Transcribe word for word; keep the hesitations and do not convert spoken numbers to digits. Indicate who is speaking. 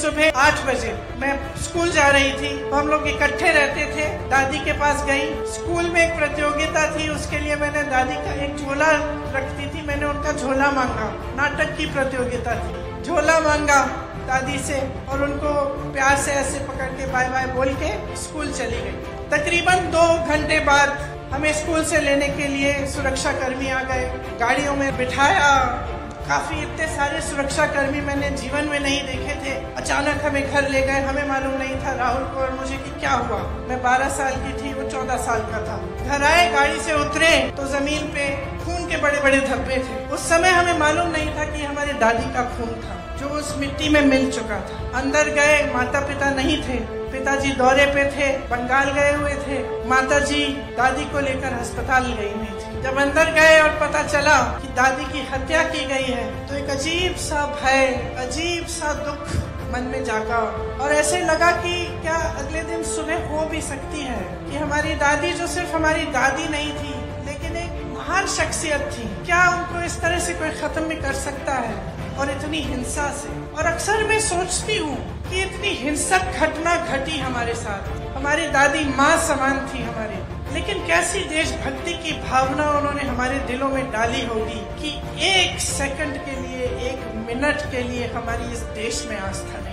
Speaker 1: सुबह आठ बजे मैं स्कूल जा रही थी, तो हम लोग इकट्ठे रहते थे। दादी के पास गई, स्कूल में एक प्रतियोगिता थी, उसके लिए मैंने दादी का एक झोला रखती थी, मैंने उनका झोला मांगा। नाटक की प्रतियोगिता थी, झोला मांगा दादी से और उनको प्यार से ऐसे पकड़ के बाय बाय बोल के स्कूल चली गई। तकरीबन दो घंटे बाद हमें स्कूल से लेने के लिए सुरक्षा कर्मी आ गए, गाड़ियों में बिठाया। काफी इतने सारे सुरक्षा कर्मी मैंने जीवन में नहीं देखे थे। अचानक हमें घर ले गए, हमें मालूम नहीं था राहुल को और मुझे कि क्या हुआ। मैं बारह साल की थी, वो चौदह साल का था। घर आए, गाड़ी से उतरे तो जमीन पे खून के बड़े बड़े धब्बे थे। उस समय हमें मालूम नहीं था कि हमारी दादी का खून था जो उस मिट्टी में मिल चुका था। अंदर गए, माता पिता नहीं थे, पिताजी दौरे पे थे, बंगाल गए हुए थे, माताजी दादी को लेकर अस्पताल गई हुई थी। जब अंदर गए और पता चला कि दादी की हत्या की गई है तो एक अजीब सा भय, अजीब सा दुख मन में जागा और ऐसे लगा कि क्या अगले दिन सुबह हो भी सकती है कि हमारी दादी, जो सिर्फ हमारी दादी नहीं थी लेकिन एक महान शख्सियत थी, क्या उनको इस तरह से कोई खत्म भी कर सकता है और इतनी हिंसा से। और अक्सर मैं सोचती हूँ कि इतनी हिंसक घटना घटी हमारे साथ। हमारी दादी माँ समान थी हमारी, लेकिन कैसी देशभक्ति की भावना उन्होंने हमारे दिलों में डाली होगी कि एक सेकंड के लिए, एक मिनट के लिए हमारी इस देश में आस्था नहीं।